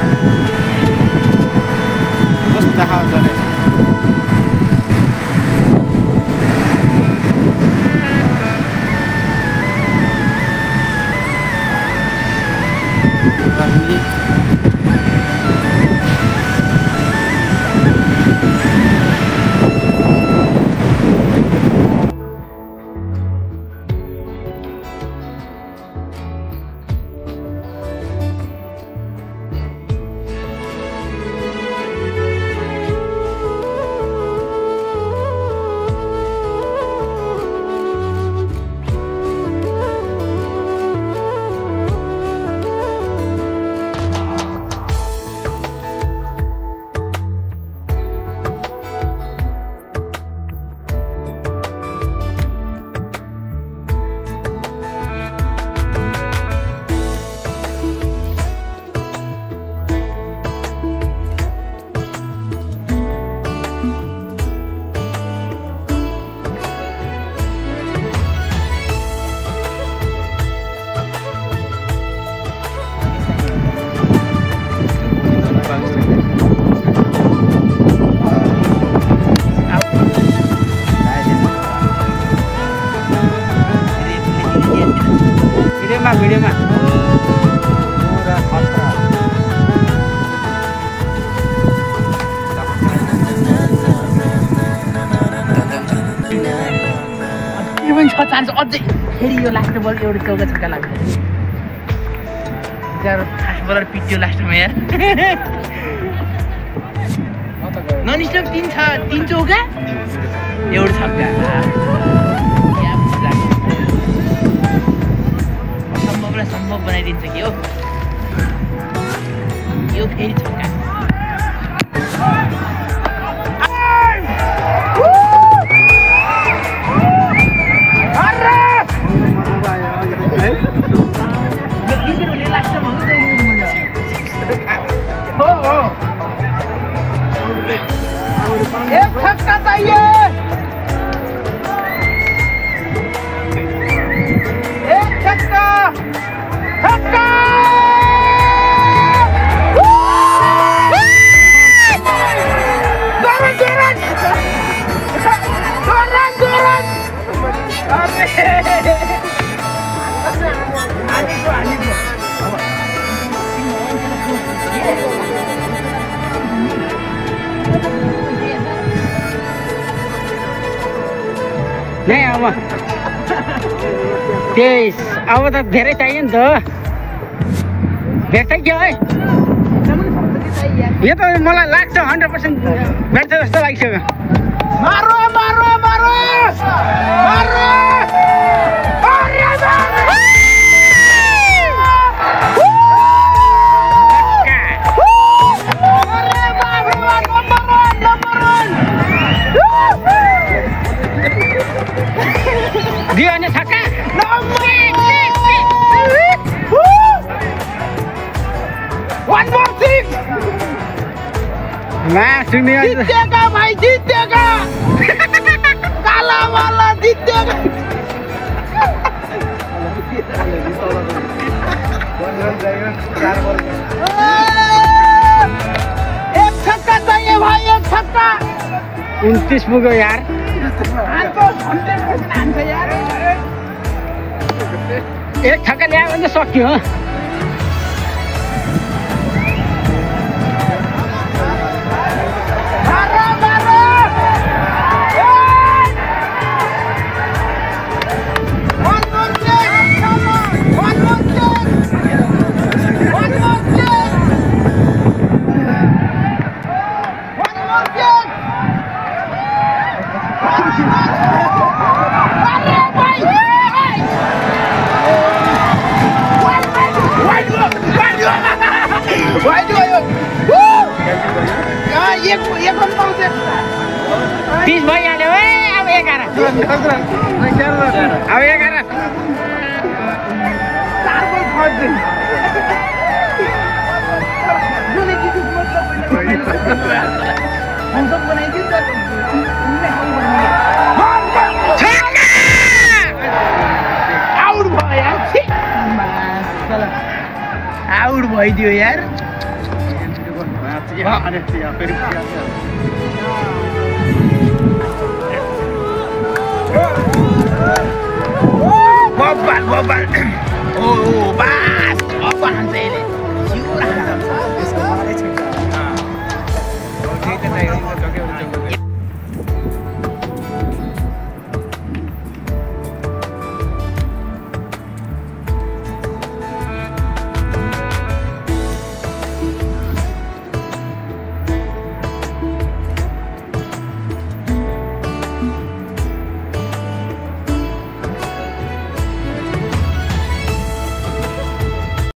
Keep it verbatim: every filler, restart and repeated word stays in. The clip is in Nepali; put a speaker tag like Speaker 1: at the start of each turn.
Speaker 1: कस्तो देखाउँछ नि भिडियोमा पुरा खतरा इभन छ चान्स अझै फेरि यो लास्ट बल एउटा चौका छक्का लाग्छ यार फास्ट बलर पिट्यो लास्टमा यार नन स्टप तीन छ तीन चौका एउटा छक्का सम्भव बनाइदिन्छ कि हो यो फेरि छक्का एक छक्का चाहिए एक छक्का छक्का नहीं अब तेईस अब त धेरै चाहियो नि त भेट्छ क्या है यो त मलाई लाग्छ हन्ड्रेड पर्सेन्ट भेट्छ जस्तो लागिसक्यो मारो मारो मारो मारो दियो भने छक्का One more six! जीतेगा भाई जीतेगा काला वाला जीतेगा एक छक्का चाहिए भाई एक छक्का उनतीस पुग्यो यार एक छक्का ल्यायो भने त सक्यो तीस भइहाल्यो है अब एघार अब एघार आउट भयो यार आउट भइदियो यार
Speaker 2: Siap, ada siap, siap.
Speaker 1: Bobal, bobal. Oh, bas. Bobal Hansel.